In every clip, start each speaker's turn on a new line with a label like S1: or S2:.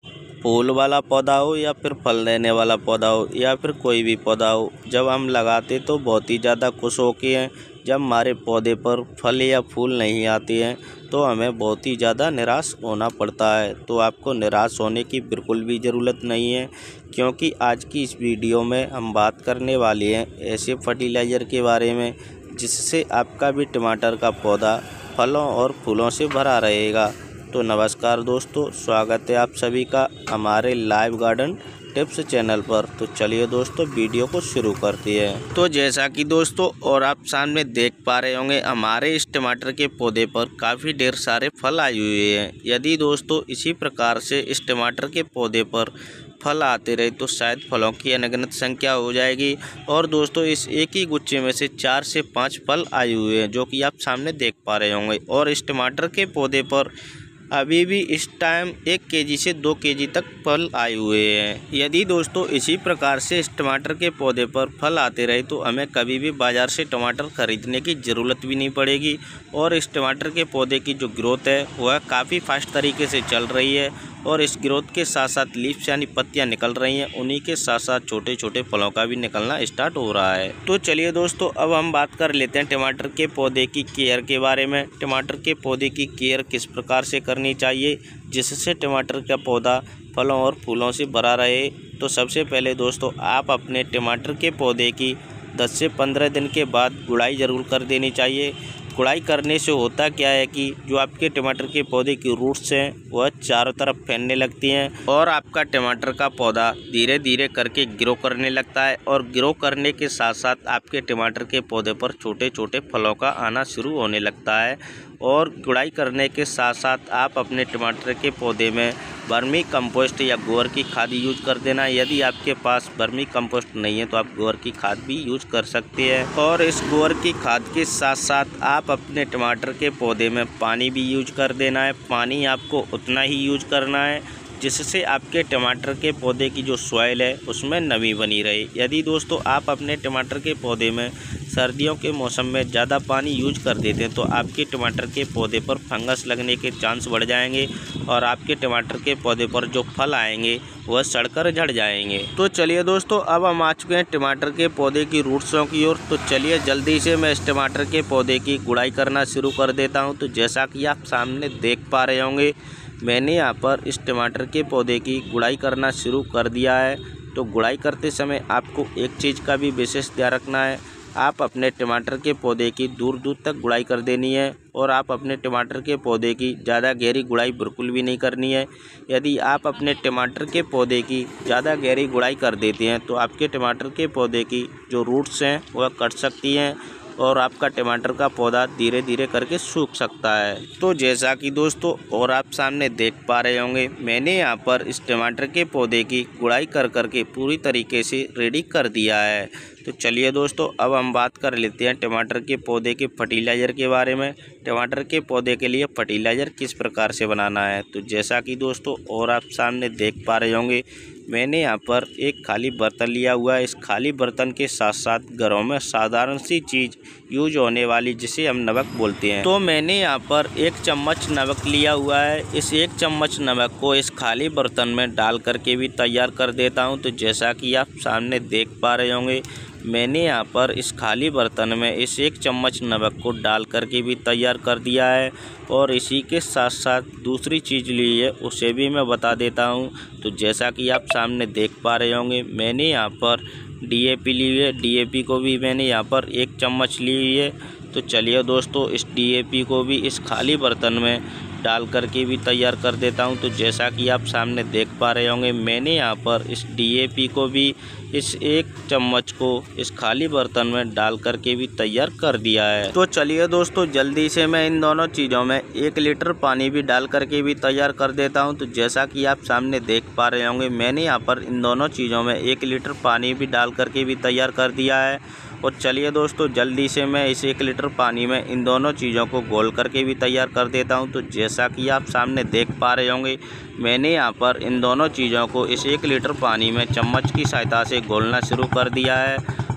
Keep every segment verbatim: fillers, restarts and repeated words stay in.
S1: फूल वाला पौधा हो या फिर फल देने वाला पौधा हो या फिर कोई भी पौधा हो, जब हम लगाते तो बहुत ही ज़्यादा खुश होके हैं। जब हमारे पौधे पर फल या फूल नहीं आते हैं तो हमें बहुत ही ज़्यादा निराश होना पड़ता है। तो आपको निराश होने की बिल्कुल भी ज़रूरत नहीं है, क्योंकि आज की इस वीडियो में हम बात करने वाले हैं ऐसे फर्टिलाइज़र के बारे में जिससे आपका भी टमाटर का पौधा फलों और फूलों से भरा रहेगा। तो नमस्कार दोस्तों, स्वागत है आप सभी का हमारे लाइव गार्डन टिप्स चैनल पर। तो चलिए दोस्तों वीडियो को शुरू करते हैं। तो जैसा कि दोस्तों और आप सामने देख पा रहे होंगे, हमारे इस टमाटर के पौधे पर काफ़ी ढेर सारे फल आए हुए हैं। यदि दोस्तों इसी प्रकार से इस टमाटर के पौधे पर फल आते रहे तो शायद फलों की अनगिनत संख्या हो जाएगी। और दोस्तों इस एक ही गुच्छे में से चार से पाँच फल आए हुए हैं, जो कि आप सामने देख पा रहे होंगे। और इस टमाटर के पौधे पर अभी भी इस टाइम एक केजी से दो केजी तक फल आए हुए हैं। यदि दोस्तों इसी प्रकार से इस टमाटर के पौधे पर फल आते रहे तो हमें कभी भी बाज़ार से टमाटर खरीदने की ज़रूरत भी नहीं पड़ेगी। और इस टमाटर के पौधे की जो ग्रोथ है वह काफ़ी फास्ट तरीके से चल रही है। और इस ग्रोथ के साथ साथ लीव्स यानी पत्तियां निकल रही हैं, उन्हीं के साथ साथ छोटे छोटे फलों का भी निकलना स्टार्ट हो रहा है। तो चलिए दोस्तों अब हम बात कर लेते हैं टमाटर के पौधे की केयर के बारे में। टमाटर के पौधे की केयर किस प्रकार से करनी चाहिए जिससे टमाटर का पौधा फलों और फूलों से भरा रहे। तो सबसे पहले दोस्तों आप अपने टमाटर के पौधे की दस से पंद्रह दिन के बाद गुड़ाई ज़रूर कर देनी चाहिए। गुड़ाई करने से होता क्या है कि जो आपके टमाटर के पौधे की रूट्स हैं वह चारों तरफ फैलने लगती हैं और आपका टमाटर का पौधा धीरे धीरे करके ग्रो करने लगता है। और ग्रो करने के साथ साथ आपके टमाटर के पौधे पर छोटे छोटे फलों का आना शुरू होने लगता है। और गुड़ाई करने के साथ साथ आप अपने टमाटर के पौधे में वर्मी कंपोस्ट या गोबर की खाद यूज कर देना। यदि आपके पास वर्मी कंपोस्ट नहीं है तो आप गोबर की खाद भी यूज कर सकते हैं। और इस गोबर की खाद के साथ साथ आप अपने टमाटर के पौधे में पानी भी यूज कर देना है। पानी आपको उतना ही यूज करना है जिससे आपके टमाटर के पौधे की जो सॉइल है उसमें नमी बनी रहे। यदि दोस्तों आप अपने टमाटर के पौधे में सर्दियों के मौसम में ज़्यादा पानी यूज कर देते हैं तो आपके टमाटर के पौधे पर फंगस लगने के चांस बढ़ जाएंगे और आपके टमाटर के पौधे पर जो फल आएंगे वह सड़कर झड़ जाएंगे। तो चलिए दोस्तों अब हम आ चुके हैं टमाटर के पौधे की रूट्सों की ओर। तो चलिए जल्दी से मैं इस टमाटर के पौधे की गुड़ाई करना शुरू कर देता हूँ। तो जैसा कि आप सामने देख पा रहे होंगे, मैंने यहाँ पर इस टमाटर के पौधे की गुड़ाई करना शुरू कर दिया है। तो गुड़ाई करते समय आपको एक चीज़ का भी विशेष ध्यान रखना है, आप अपने टमाटर के पौधे की दूर दूर तक गुड़ाई कर देनी है। और आप अपने टमाटर के पौधे की ज़्यादा गहरी गुड़ाई बिल्कुल भी नहीं करनी है। यदि आप अपने टमाटर के पौधे की ज़्यादा गहरी गुड़ाई कर देते हैं तो आपके टमाटर के पौधे की जो रूट्स हैं वह कट सकती हैं और आपका टमाटर का पौधा धीरे धीरे करके सूख सकता है। तो जैसा कि दोस्तों और आप सामने देख पा रहे होंगे, मैंने यहाँ पर इस टमाटर के पौधे की गुड़ाई कर करके पूरी तरीके से रेडी कर दिया है। तो चलिए दोस्तों अब हम बात कर लेते हैं टमाटर के पौधे के फर्टिलाइज़र के बारे में। टमाटर के पौधे के लिए फर्टिलाइज़र किस प्रकार से बनाना है। तो जैसा कि दोस्तों और आप सामने देख पा रहे होंगे, मैंने यहाँ पर एक खाली बर्तन लिया हुआ है। इस खाली बर्तन के साथ साथ घरों में साधारण सी चीज़ यूज होने वाली जिसे हम नमक बोलते हैं, तो मैंने यहाँ पर एक चम्मच नमक लिया हुआ है। इस एक चम्मच नमक को इस खाली बर्तन में डाल करके भी तैयार कर देता हूँ। तो जैसा कि आप सामने देख पा रहे होंगे, मैंने यहाँ पर इस खाली बर्तन में इस एक चम्मच नमक को डाल करके भी तैयार कर दिया है। और इसी के साथ साथ दूसरी चीज़ ली है उसे भी मैं बता देता हूँ। तो जैसा कि आप सामने देख पा रहे होंगे, मैंने यहाँ पर डीएपी ली है। डीएपी को भी मैंने यहाँ पर एक चम्मच ली हुई है। तो चलिए दोस्तों इस डीएपी को भी इस खाली बर्तन में डाल करके भी तैयार कर देता हूं। तो जैसा कि आप सामने देख पा रहे होंगे, मैंने यहां पर इस डीएपी को भी इस एक चम्मच को इस खाली बर्तन में डाल करके भी तैयार कर दिया है। तो चलिए दोस्तों जल्दी से मैं इन दोनों चीज़ों में एक लीटर पानी भी डाल करके भी तैयार कर देता हूं। तो जैसा कि आप सामने देख पा रहे होंगे, मैंने यहाँ पर इन दोनों चीज़ों में एक लीटर पानी भी डाल करके भी तैयार कर दिया है। और चलिए दोस्तों जल्दी से मैं इस एक लीटर पानी में इन दोनों चीज़ों को घोल करके भी तैयार कर देता हूं। तो जैसा कि आप सामने देख पा रहे होंगे, मैंने यहाँ पर इन दोनों चीज़ों को इस एक लीटर पानी में चम्मच की सहायता से घोलना शुरू कर दिया है।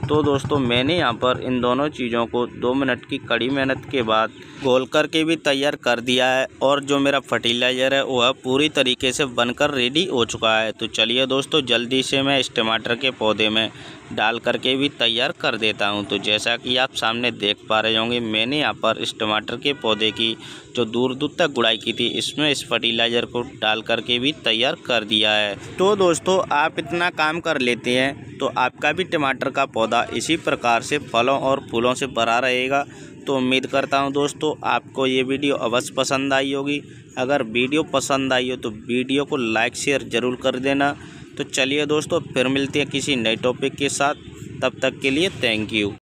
S1: तो दोस्तों मैंने यहाँ पर इन दोनों चीज़ों को दो मिनट की कड़ी मेहनत के बाद घोल करके भी तैयार कर दिया है और जो मेरा फर्टिलाइज़र है वह पूरी तरीके से बनकर रेडी हो चुका है। तो चलिए दोस्तों जल्दी से मैं इस टमाटर के पौधे में डाल करके भी तैयार कर देता हूं। तो जैसा कि आप सामने देख पा रहे होंगे मैंने यहाँ पर इस टमाटर के पौधे की जो दूर दूर तक गुड़ाई की थी इसमें इस फर्टिलाइज़र को डाल करके भी तैयार कर दिया है। तो दोस्तों आप इतना काम कर लेते हैं तो आपका भी टमाटर का पौधा इसी प्रकार से फलों और फूलों से भरा रहेगा। तो उम्मीद करता हूं दोस्तों आपको ये वीडियो अवश्य पसंद आई होगी। अगर वीडियो पसंद आई हो तो वीडियो को लाइक शेयर ज़रूर कर देना। तो चलिए दोस्तों फिर मिलते हैं किसी नए टॉपिक के साथ, तब तक के लिए थैंक यू।